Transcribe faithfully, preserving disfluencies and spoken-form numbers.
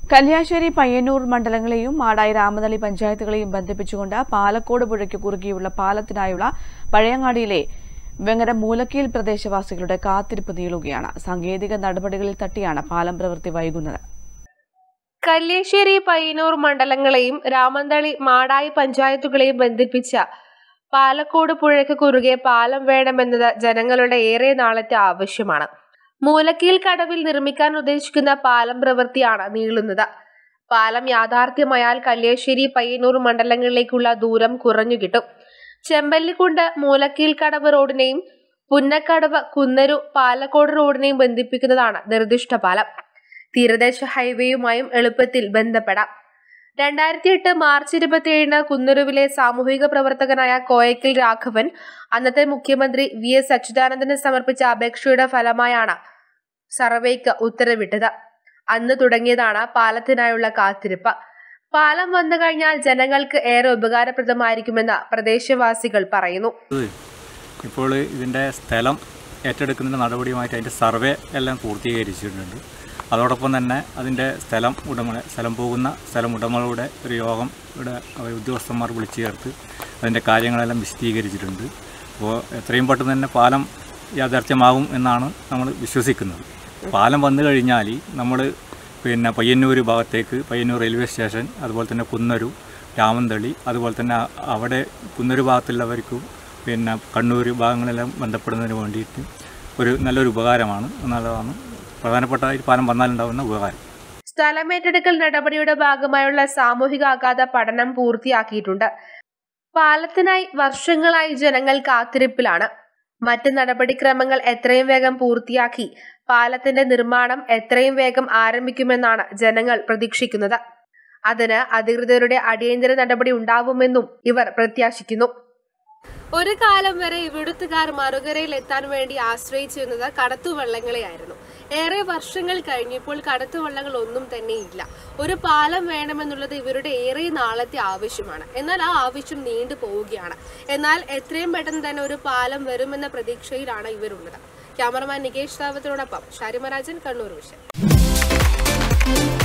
കല്യാശ്ശേരി പയ്യന്നൂർ മണ്ഡലങ്ങളെയും മാടായി രാമതളി പഞ്ചായത്തുകളെയും ബന്ധിപ്പിച്ചുകൊണ്ട് പാലക്കോട് പുഴയ്ക്ക് കുറുകെയുള്ള പാലത്തിനായുള്ള പഴയങ്ങാടിയിലെ വെങ്ങര മൂലക്കീൽ പ്രദേശവാസികളുടെ കാത്തിരിപ്പ് നീളുകയാണ്. സാങ്കേതിക നടപടികളിൽ തട്ടിയാണ് പാലം പ്രവൃത്തി വൈകുന്നത്. കല്യാശ്ശേരി പയ്യന്നൂർ മണ്ഡലങ്ങളെയും രാമന്തളി മാടായി പഞ്ചായത്തുകളെയും ബന്ധിപ്പിച്ച പാലക്കോട് പുഴയ്ക്ക് കുറുകെ പാലം വേണമെന്നത് ജനങ്ങളുടെ ഏറെ നാളത്തെ ആവശ്യമാണ്. മൂലക്കീൽ കടവിൽ നിർമ്മിക്കാൻ ഉദ്ദേശിക്കുന്ന പാലം പ്രവൃത്തിയാണ് നീളുന്നത്. പാലം യാഥാർത്ഥ്യമായാൽ കല്യാശ്ശേരി പയ്യന്നൂർ മണ്ഡലങ്ങളിലേക്കുള്ള ദൂരം കുറഞ്ഞു കിട്ടും. ചെമ്പല്ലിക്കുണ്ട് മൂലക്കീൽ കടവ് റോഡിനെയും പുന്നക്കടവ് കുന്നരു പാലക്കോട് റോഡിനെയും ബന്ധിപ്പിക്കുന്നതാണ് നിർദ്ദിഷ്ട പാലം. തീരദേശ ഹൈവേയുമായും എളുപ്പത്തിൽ ബന്ധപ്പെടാം. രണ്ടായിരത്തി എട്ട് മാർച്ച് ഇരുപത്തിയേഴിന് കുന്നരുവിലെ സാമൂഹിക പ്രവർത്തകനായ കോയക്കിൽ രാഘവൻ അന്നത്തെ മുഖ്യമന്ത്രി വി എസ് അച്യുതാനന്ദന് സമർപ്പിച്ച അപേക്ഷയുടെ ഫലമായാണ് സർവേക്ക് ഉത്തരവിട്ടത്. അന്ന് തുടങ്ങിയതാണ് പാലത്തിനായുള്ള കാത്തിരിപ്പ്. പാലം വന്നു കഴിഞ്ഞാൽ ജനങ്ങൾക്ക് ഏറെ ഉപകാരപ്രദമായിരിക്കുമെന്ന് പ്രദേശവാസികൾ പറയുന്നു. ഇപ്പോൾ ഇതിന്റെ സ്ഥലം ഏറ്റെടുക്കുന്നതിന്റെ നടപടിയുമായിട്ട് അതിന്റെ സർവേ എല്ലാം പൂർത്തീകരിച്ചിട്ടുണ്ട്. അതോടൊപ്പം തന്നെ അതിൻ്റെ സ്ഥലം ഉടമകളെ സ്ഥലം പോകുന്ന സ്ഥലം ഉടമകളുടെ ഒരു യോഗം ഇവിടെ ഉദ്യോഗസ്ഥന്മാർ വിളിച്ചു ചേർത്ത് അതിൻ്റെ കാര്യങ്ങളെല്ലാം വിശദീകരിച്ചിട്ടുണ്ട്. അപ്പോൾ എത്രയും പെട്ടെന്ന് തന്നെ പാലം യാഥാർത്ഥ്യമാകും എന്നാണ് നമ്മൾ വിശ്വസിക്കുന്നത്. പാലം വന്നു കഴിഞ്ഞാൽ നമ്മൾ പിന്നെ പയ്യന്നൂർ ഭാഗത്തേക്ക് പയ്യന്നൂർ റെയിൽവേ സ്റ്റേഷൻ, അതുപോലെ തന്നെ കുന്നരു, രാമന്തളി, അതുപോലെ തന്നെ അവിടെ കുന്നരു ഭാഗത്തുള്ളവർക്കും പിന്നെ കണ്ണൂർ ഭാഗങ്ങളെല്ലാം ബന്ധപ്പെടുന്നതിന് വേണ്ടിയിട്ട് ഒരു നല്ലൊരു ഉപകാരമാണ് എന്നുള്ളതാണ് പ്രധാനപ്പെട്ട ഈ പാലം വന്നാലുണ്ടാവുന്ന ഉപകാരം. സ്ഥലമേറ്റെടുക്കൽ നടപടിയുടെ ഭാഗമായുള്ള സാമൂഹിക ആഘാത പഠനം പൂർത്തിയാക്കിയിട്ടുണ്ട്. പാലത്തിനായി വർഷങ്ങളായി ജനങ്ങൾ കാത്തിരിപ്പിലാണ്. മറ്റ് നടപടിക്രമങ്ങൾ എത്രയും വേഗം പൂർത്തിയാക്കി പാലത്തിന്റെ നിർമ്മാണം എത്രയും വേഗം ആരംഭിക്കുമെന്നാണ് ജനങ്ങൾ പ്രതീക്ഷിക്കുന്നത്. അതിന് അധികൃതരുടെ അടിയന്തര നടപടി ഉണ്ടാവുമെന്നും ഇവർ പ്രത്യാശിക്കുന്നു. ഒരു കാലം വരെ ഇവിടുത്തുകാർ മറുകരയിൽ എത്താൻ വേണ്ടി ആശ്രയിച്ചിരുന്നത് കടത്തുവള്ളങ്ങളെയായിരുന്നു. ഏറെ വർഷങ്ങൾ കഴിഞ്ഞപ്പോൾ കടത്തുവള്ളങ്ങൾ ഒന്നും തന്നെ ഇല്ല. ഒരു പാലം വേണമെന്നുള്ളത് ഇവരുടെ ഏറെ നാളത്തെ ആവശ്യമാണ്. എന്നാൽ ആ ആവശ്യം നീണ്ടു പോവുകയാണ്. എന്നാൽ എത്രയും പെട്ടെന്ന് തന്നെ ഒരു പാലം വരുമെന്ന പ്രതീക്ഷയിലാണ് ഇവരുള്ളത്. ക്യാമറമാൻ നികേഷ് റാവത്തിനോടൊപ്പം ഷാരിമരാജൻ, കണ്ണൂർ വിഷൻ.